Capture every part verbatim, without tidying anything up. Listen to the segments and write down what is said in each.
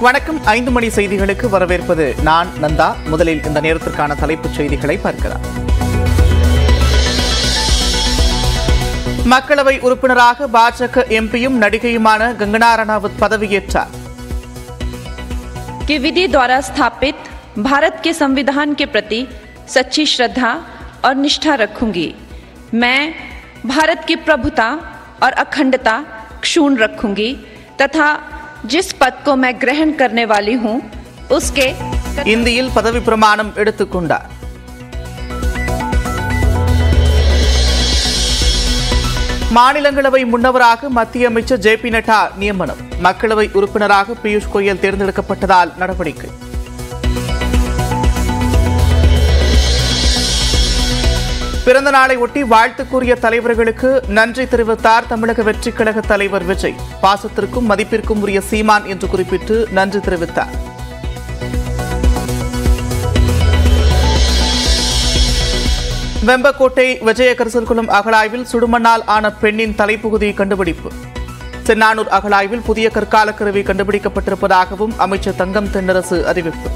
வணக்கம். ஐந்து மணி செய்திகளுக்கு வரவேற்பது நான் நந்தா. முதலில் இந்த நேரத்திற்கான தலைப்புச் செய்திகளை பார்க்கலாம். மக்களவை உறுப்பினராக பாஜக எம்பியும் நடிகையுமான கங்கனா ரணாவத் பதவியேற்றார். कि विधि द्वारा स्थापित भारत के संविधान के प्रति सच्ची श्रद्धा और निष्ठा रखूंगी. मैं भारत की प्रभुता और अखंडता क्षुण्ण रखूंगी तथा जिस पद को मैं ग्रहण करने वाली हूं उसके இந்தியில் பதவி பிரமாணம் எடுத்துக் கொண்டார். மாநிலங்களவை முன்னவராக மத்திய அமைச்சர் ஜே பி நட்டா நியமனம். மக்களவை உறுப்பினராக பியூஷ் கோயல் தேர்ந்தெடுக்கப்பட்டதால் நடவடிக்கை. பிறந்த நாளை ஒட்டி வாழ்த்து கூறிய தலைவர்களுக்கு நன்றி தெரிவித்தார் தமிழக வெற்றிக் கழக தலைவர் விஜய். பாசத்திற்கும் மதிப்பிற்கும் உரிய சீமான் என்று குறிப்பிட்டு நன்றி தெரிவித்தார். வெம்பக்கோட்டை விஜய கரிசல்குளம் அகழாய்வில் சுடுமண்ணால் ஆன பெண்ணின் தலைப்பகுதி கண்டுபிடிப்பு. சென்னானூர் அகழாய்வில் புதிய கற்கால கருவி கண்டுபிடிக்கப்பட்டிருப்பதாகவும் அமைச்சர் தங்கம் தென்னரசு அறிவிப்பு.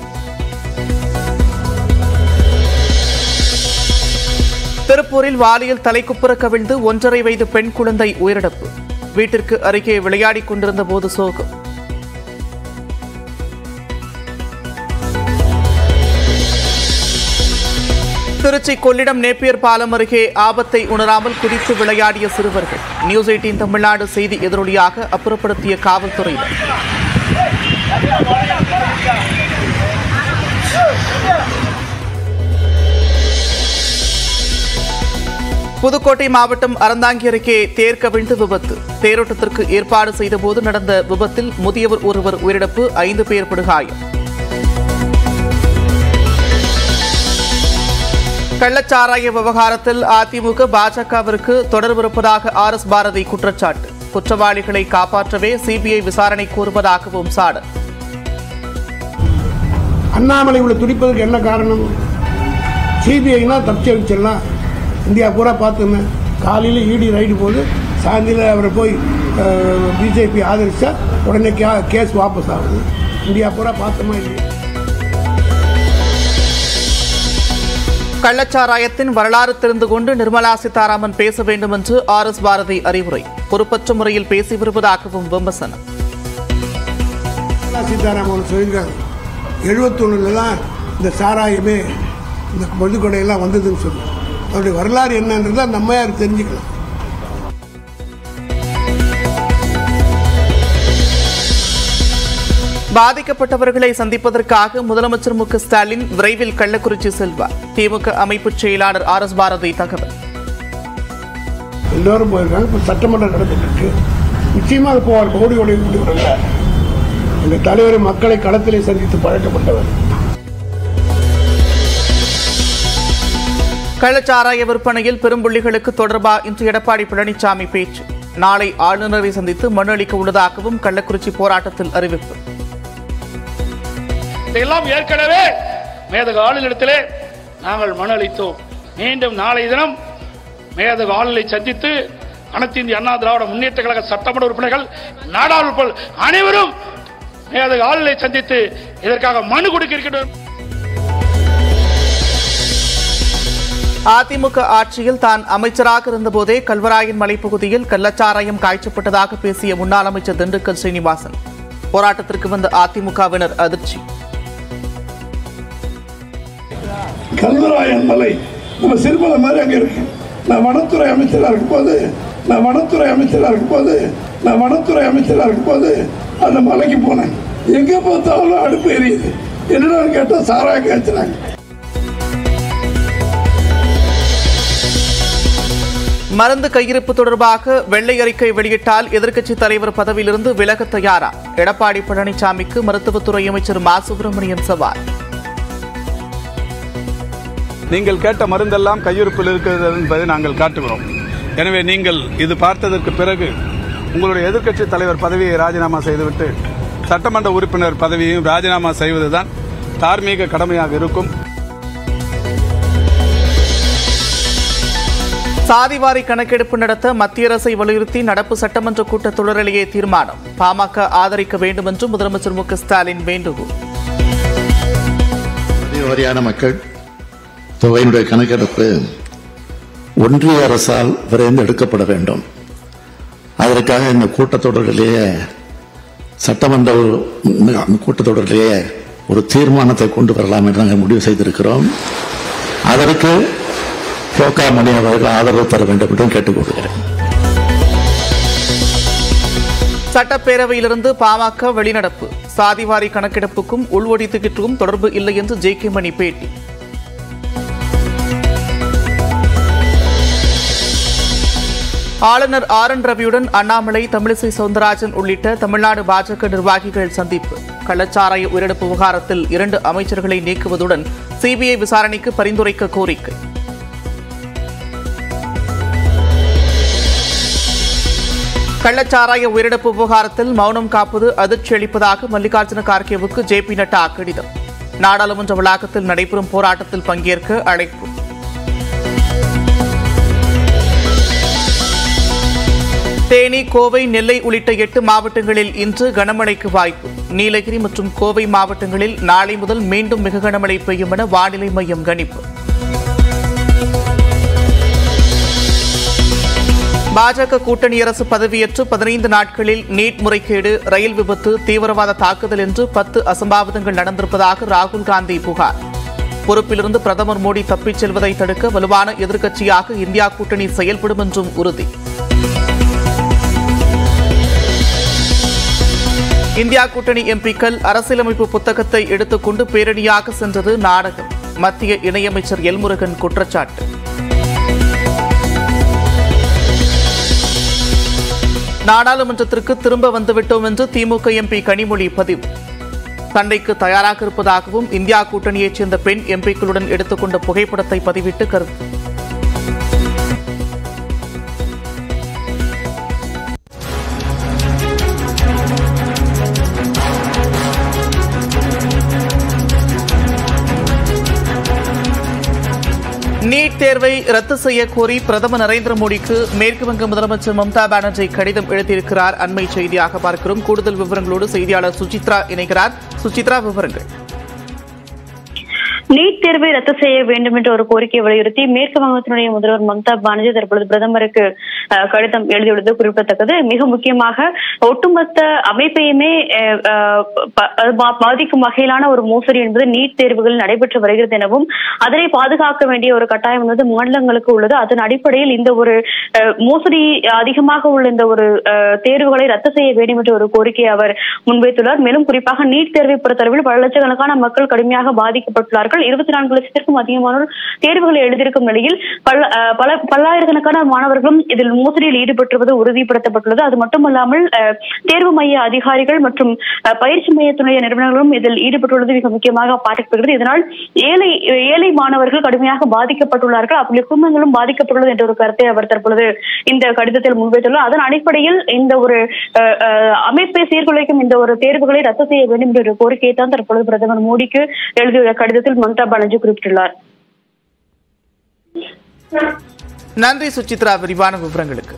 திருப்பூரில் வாலியில் தலைக்குப்புற கவிழ்ந்து ஒன்றரை வயது பெண் குழந்தை உயிரிழப்பு. வீட்டிற்கு அருகே விளையாடிக் கொண்டிருந்த போது சோகம். திருச்சி கொள்ளிடம் நேப்பியர் பாலம் அருகே ஆபத்தை உணராமல் குதித்து விளையாடிய சிறுவர்கள். நியூஸ் எயிட்டீன் தமிழ்நாடு செய்தி எதிரொலியாக அப்புறப்படுத்திய காவல்துறையினர். புதுக்கோட்டை மாவட்டம் அறந்தாங்கி அருகே தேர் கவிழ்ந்து விபத்து. தேரோட்டத்திற்கு ஏற்பாடு செய்தபோது நடந்த விபத்தில் முதியவர் ஒருவர் உயிரிழப்பு, ஐந்து பேர் படுகாயம். கள்ளச்சாராய விவகாரத்தில் அதிமுக பாஜகவிற்கு தொடர்பு இருப்பதாக ஆர் எஸ் பாரதி குற்றச்சாட்டு. குற்றவாளிகளை காப்பாற்றவே சிபிஐ விசாரணை கோருவதாகவும் சாடல். அண்ணாமலை இவ்வளவு துடிப்பதற்கு என்ன காரணம்? சிபிஐனா தப்பிச்சு வச்சிடலாம். இந்தியா பூரா பார்த்துங்க. காலையில் இடி ரைடு போது சாயந்தரம் அவரை போய் பிஜேபி ஆதரிச்சா உடனே கேஸ் வாபஸ் ஆகுது. இந்தியா பூரா பார்த்தோமா இல்லையா? கள்ளச்சாராயத்தின் வரலாறு தெரிந்து கொண்டு நிர்மலா சீதாராமன் பேச வேண்டும் என்று ஆர் எஸ் பாரதி அறிவுரை. பொறுப்பற்ற முறையில் பேசி வருவதாகவும் விமர்சனம். நிர்மலா சீதாராமன் சொல்லியிருக்காங்க, எழுபத்தி ஒண்ணுல தான் இந்த சாராயமே இந்த மதுக்கொடையெல்லாம் வந்ததுன்னு சொல்லி. அவருடைய வரலாறு என்னன்றதை நம்ம யாரும் தெரிஞ்சுக்கலாம். பாதிக்கப்பட்டவர்களை சந்திப்பதற்காக முதலமைச்சர் மு க ஸ்டாலின் விரைவில் கள்ளக்குறிச்சி செல்வார். திமுக அமைப்பு செயலாளர் ஆர் எஸ் பாரதி தகவல். எல்லோரும் போயிருக்காங்க. இப்போ சட்டமன்றம் நடந்துட்டு இருக்கு. நிச்சயமாக போவார். ஓடி ஓடி கூட்டி வரல. எங்க தலைவர் மக்களை களத்திலே சந்தித்து பழக்கப்பட்டவர். கள்ளச்சாராய விற்பனையில் பெரும்புள்ளிகளுக்கு தொடர்பா இன்று எடப்பாடி பழனிசாமி பேச்சு. நாளை ஆளுநரை சந்தித்து மனு அளிக்க உள்ளதாகவும் கள்ளக்குறிச்சி போராட்டத்தில் அறிவிப்பு. இதெல்லாம் ஏற்கனவே மேதக ஆளுநரிடத்திலே நாங்கள் மனு அளித்தோம். மீண்டும் நாளை தினம் மேதக ஆளுநரை சந்தித்து அனைத்து இந்திய அண்ணா திராவிட முன்னேற்ற கழக சட்டமன்ற உறுப்பினர்கள், நாடாளுமன்ற அனைவரும் மேதக ஆளுநரை சந்தித்து இதற்காக மனு கொடுக்க இருக்கிறோம். அதிமுக ஆட்சியில் தான் அமைச்சராக இருந்தபோதே கல்வராயன் மலைப்பகுதியில் கள்ளச்சாராயம் காய்ச்சப்பட்டதாக பேசிய முன்னாள் அமைச்சர் திண்டுக்கல் சீனிவாசன். போராட்டத்திற்கு வந்த அதிமுகவினர் அதிர்ச்சி. கல்வராயன் மலை நம்ம சிறுமலை மாதிரி அங்கே இருக்கு. நான் வனத்துறை அமைச்சராக இருக்கும் போது நான் வனத்துறை அமைச்சராக இருக்கும் போது நான் வனத்துறை அமைச்சராக இருக்கும் போது அந்த மலைக்கு போனேன். எங்கே பார்த்தாலும் அடுப்பு எரியுது. என்னடா கேட்டால் சாராயம் காய்ச்சினாங்க. மருந்து கையிருப்பு தொடர்பாக வெள்ளை அறிக்கை வெளியிட்டால் எதிர்க்கட்சித் தலைவர் பதவியிலிருந்து விலக தயாரா? எடப்பாடி பழனிசாமிக்கு மருத்துவத்துறை அமைச்சர் மா சுப்பிரமணியன் சவால். நீங்கள் கேட்ட மருந்தெல்லாம் கையிருப்பில் இருக்கிறது என்பதை நாங்கள் காட்டுகிறோம். எனவே நீங்கள் இது பார்த்ததற்கு பிறகு உங்களுடைய எதிர்க்கட்சித் தலைவர் பதவியை ராஜினாமா செய்துவிட்டு சட்டமன்ற உறுப்பினர் பதவியையும் ராஜினாமா செய்வதுதான் தார்மீக கடமையாக இருக்கும். சாதிவாரி கணக்கெடுப்பு நடத்த மத்திய அரசை வலியுறுத்தி நடப்பு சட்டமன்ற கூட்டத்தொடரிலேயே தீர்மானம். பாமக ஆதரிக்க வேண்டும் என்று முதலமைச்சர் மு க ஸ்டாலின் வேண்டுகோள். அதிகவாரியான மக்கள் தொகையினுடைய கணக்கெடுப்பு ஒன்றிய அரசால் விரைந்து எடுக்கப்பட வேண்டும். அதற்காக இந்த கூட்டத்தொடரிலேயே சட்டமன்ற கூட்டத்தொடரிலேயே ஒரு தீர்மானத்தை கொண்டு வரலாம் என்று நாங்கள் முடிவு செய்திருக்கிறோம். அதற்கு போக்கா மணி அவர்கள் ஆதரவு தர வேண்டும் என்றும் கேட்டுக்கொள்கிறேன். சட்டப்பேரவையிலிருந்து பாமக வெளிநடப்பு. சாதிவாரி கணக்கெடுப்புக்கும் உள்ஒதுக்கீட்டுக்கும் தொடர்பு இல்லை என்று ஜே கே மணி பேட்டி. ஆளுநர் ஆர் என் ரவியுடன் அண்ணாமலை, தமிழிசை சவுந்தரராஜன் உள்ளிட்ட தமிழ்நாடு பாஜக நிர்வாகிகள் சந்திப்பு. கள்ளச்சாராய உயிரிழப்பு விவகாரத்தில் இரண்டு அமைச்சர்களை நீக்குவதுடன் சிபிஐ விசாரணைக்கு பரிந்துரைக்க கோரிக்கை. கள்ளச்சாராய உயிரிழப்பு விவகாரத்தில் மௌனம் காப்பது அதிர்ச்சி அளிப்பதாக மல்லிகார்ஜுன கார்கேவுக்கு ஜே பி நட்டா கடிதம். நாடாளுமன்ற வளாகத்தில் நடைபெறும் போராட்டத்தில் பங்கேற்க அழைப்பு. தேனி, கோவை, நெல்லை உள்ளிட்ட எட்டு மாவட்டங்களில் இன்று கனமழைக்கு வாய்ப்பு. நீலகிரி மற்றும் கோவை மாவட்டங்களில் நாளை முதல் மீண்டும் மிக கனமழை பெய்யும் என வானிலை மையம் கணிப்பு. பாஜக கூட்டணி அரசு பதவியேற்று பதினைந்து நாட்களில் நீட் முறைகேடு, ரயில் விபத்து, தீவிரவாத தாக்குதல் என்று பத்து அசம்பாவிதங்கள் நடந்திருப்பதாக ராகுல் காந்தி புகார். பொறுப்பிலிருந்து பிரதமர் மோடி தப்பிச் செல்வதை தடுக்க வலுவான எதிர்க்கட்சியாக இந்தியா கூட்டணி செயல்படும் என்றும் உறுதி. இந்தியா கூட்டணி எம்பிக்கள் அரசியலமைப்பு புத்தகத்தை எடுத்துக்கொண்டு பேரணியாக சென்றது நாடகம். மத்திய இணையமைச்சர் எல் முருகன் குற்றச்சாட்டு. நாடாளுமன்றத்திற்கு திரும்ப வந்துவிட்டோம் என்று திமுக எம்பி கனிமொழி பதிவு. சண்டைக்கு தயாராக இருப்பதாகவும் இந்தியா கூட்டணியைச் சேர்ந்த பெண் எம்பிக்களுடன் எடுத்துக்கொண்ட புகைப்படத்தை பதிவிட்டு கருத்து. நீட் தேர்வை ரத்து செய்ய கோரி பிரதமர் நரேந்திர மோடிக்கு மேற்குவங்க முதலமைச்சர் மம்தா பானர்ஜி கடிதம் எழுதியிருக்கிறார். அண்மை செய்தியாக பார்க்கிறோம். கூடுதல் விவரங்களோடு செய்தியாளர் சுசித்ரா இணைகிறார். சுசித்ரா, விவரங்கள். நீட் தேர்வை ரத்து செய்ய வேண்டும் என்ற ஒரு கோரிக்கையை வலியுறுத்தி மேற்கு வங்கத்தினுடைய முதல்வர் மம்தா பானர்ஜி தற்பொழுது பிரதமருக்கு கடிதம் எழுதியுள்ளது குறிப்பிடத்தக்கது. மிக முக்கியமாக ஒட்டுமொத்த அமைப்பையுமே பாதிக்கும் வகையிலான ஒரு மோசடி என்பது நீட் தேர்வுகள் நடைபெற்று வருகிறது எனவும் அதனை பாதுகாக்க வேண்டிய ஒரு கட்டாயம் என்பது மாநிலங்களுக்கு உள்ளது. அதன் அடிப்படையில் இந்த ஒரு மோசடி அதிகமாக உள்ள இந்த ஒரு தேர்வுகளை ரத்து செய்ய வேண்டும் என்ற ஒரு கோரிக்கையை அவர் முன்வைத்துள்ளார். மேலும் குறிப்பாக நீட் தேர்வை பொறுத்தளவில் பல லட்சக்கணக்கான மக்கள் கடுமையாக பாதிக்கப்பட்டுள்ளார்கள். இருபத்தி நான்கு லட்சத்திற்கும் அதிகமானோர் தேர்வுகளை எழுதியிருக்கும் நிலையில் பல பல்லாயிரக்கணக்கான மாணவர்களும் இதில் மோசடியில் ஈடுபட்டுவது உறுதிப்படுத்தப்பட்டுள்ளது. அது மட்டுமல்லாமல் தேர்வு மைய அதிகாரிகள் மற்றும் பயிற்சி மையத்துடைய நிறுவனங்களும் இதில் ஈடுபட்டுள்ளது மிக முக்கியமாக பார்க்கப்படுகிறது. இதனால் ஏழை ஏழை மாணவர்கள் கடுமையாக பாதிக்கப்பட்டுள்ளார்கள். அப்படி குடும்பங்களும் பாதிக்கப்பட்டுள்ளது என்ற ஒரு கருத்தை அவர் தற்பொழுது இந்த கடிதத்தில் முன்வைத்துள்ளார். அதன் அடிப்படையில் இந்த ஒரு அமைப்பை சீர்குலைக்கும் இந்த ஒரு தேர்வுகளை ரத்து செய்ய வேண்டும் என்ற ஒரு கோரிக்கையை தான் தற்பொழுது பிரதமர் மோடிக்கு எழுதியுள்ள கடிதத்தில் மம்தா பானர்ஜி குறிப்பிட்டுள்ளார். நன்றி சுசித்ரா, விரிவான விவரங்களுக்கு.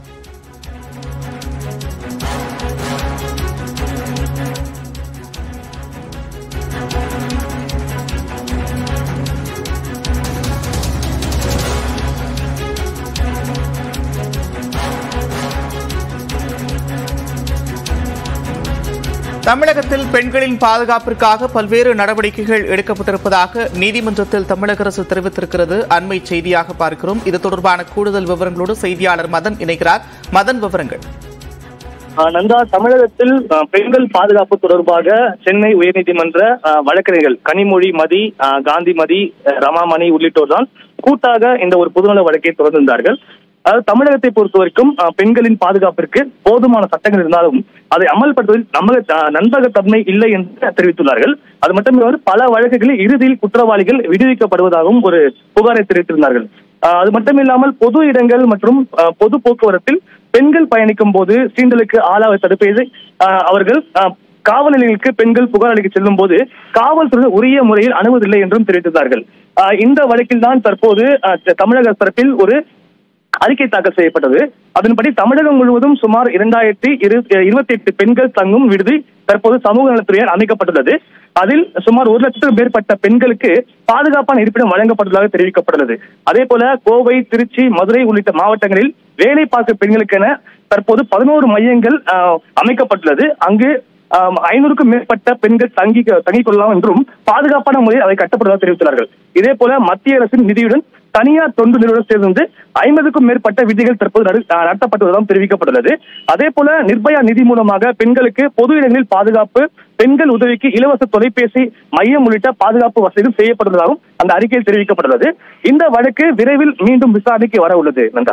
தமிழகத்தில் பெண்களின் பாதுகாப்பிற்காக பல்வேறு நடவடிக்கைகள் எடுக்கப்பட்டிருப்பதாக நீதிமன்றத்தில் தமிழக அரசு தெரிவித்திருக்கிறது. அண்மை செய்தியாக பார்க்கிறோம். இது தொடர்பான கூடுதல் விவரங்களோடு செய்தியாளர் மதன் இணைகிறார். மதன், விவரங்கள். நந்தா, தமிழகத்தில் பெண்கள் பாதுகாப்பு தொடர்பாக சென்னை உயர்நீதிமன்ற வழக்கறிஞர்கள் கனிமொழி மதி, காந்திமதி, ரமாமணி உள்ளிட்டோர் தான் கூட்டாக இந்த ஒரு பொதுநல வழக்கை தொடர்ந்திருந்தார்கள். அதாவது தமிழகத்தை பொறுத்த வரைக்கும் பெண்களின் பாதுகாப்பிற்கு போதுமான சட்டங்கள் இருந்தாலும் அதை அமல்படுத்துவதில் நம்பக நம்பகத்தன்மை இல்லை என்று தெரிவித்துள்ளார்கள். அது மட்டுமில்லாமல் பல வழக்குகளில் இறுதியில் குற்றவாளிகள் விடுவிக்கப்படுவதாகவும் ஒரு புகாரை தெரிவித்திருந்தார்கள். அது மட்டுமில்லாமல் பொது இடங்கள் மற்றும் பொது போக்குவரத்தில் பெண்கள் பயணிக்கும் போது சீண்டலுக்கு ஆளாக தடுப்பது அவர்கள் காவல் நிலையங்களுக்கு பெண்கள் புகார் அளிக்க செல்லும் போது காவல்துறை உரிய முறையில் அணுவதில்லை என்றும் தெரிவித்திருந்தார்கள். இந்த வழக்கில் தான் தற்போது தமிழக தரப்பில் ஒரு அறிக்கை தாக்கல் செய்யப்பட்டது. அதன்படி தமிழகம் முழுவதும் சுமார் இரண்டாயிரத்தி இருபத்தி எட்டு பெண்கள் தங்கும் விடுதி தற்போது சமூக நலத்துறையால் அமைக்கப்பட்டுள்ளது. அதில் சுமார் ஒரு லட்சத்துக்கும் மேற்பட்ட பெண்களுக்கு பாதுகாப்பான இருப்பிடம் வழங்கப்பட்டுள்ளதாக தெரிவிக்கப்பட்டுள்ளது. அதே போல கோவை, திருச்சி, மதுரை உள்ளிட்ட மாவட்டங்களில் வேலை பார்க்கும் பெண்களுக்கென தற்போது பதினோரு மையங்கள் அமைக்கப்பட்டுள்ளது. அங்கு ஐநூறுக்கும் மேற்பட்ட பெண்கள் தங்கி தங்கிக் கொள்ளலாம் என்றும் பாதுகாப்பான முறையில் அதை கட்டப்படுவதாக தெரிவித்துள்ளார்கள். இதே போல மத்திய அரசின் நிதியுடன் தனியார் தொண்டு நிறுவனம் சேர்ந்து ஐம்பதுக்கும் மேற்பட்ட விதிகள் தற்போது நடத்தப்பட்டுள்ளதாக தெரிவிக்கப்பட்டுள்ளது. அதே போல நிர்பயா நிதி மூலமாக பெண்களுக்கு பொது இடங்களில் பாதுகாப்பு, பெண்கள் உதவிக்கு இலவச தொலைபேசி மையம் உள்ளிட்ட பாதுகாப்பு வசதிகள் செய்யப்பட்டுள்ளதாகவும் அந்த அறிக்கையில் தெரிவிக்கப்பட்டுள்ளது. இந்த வழக்கு விரைவில் மீண்டும் விசாரணைக்கு வர உள்ளது. நன்றா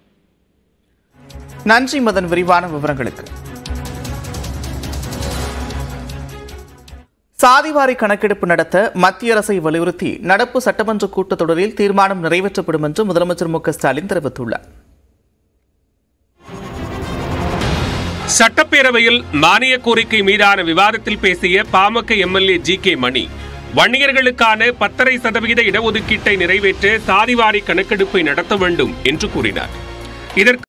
நன்றி மதன் விரிவான விவரங்களுக்கு. சாதிவாரி கணக்கெடுப்பு நடத்த மத்திய அரசை வலியுறுத்தி நடப்பு சட்டமன்ற கூட்டத்தொடரில் தீர்மானம் நிறைவேற்றப்படும் என்று முதலமைச்சர் மு க ஸ்டாலின் தெரிவித்துள்ளார். சட்டப்பேரவையில் மானிய கோரிக்கை மீதான விவாதத்தில் பேசிய பாமக எம்எல்ஏ ஜி கே மணி, வன்னியர்களுக்கான பத்தரை சதவீத இடஒதுக்கீட்டை நிறைவேற்ற சாதிவாரி கணக்கெடுப்பை நடத்த வேண்டும் என்று கூறினார். இதற்கு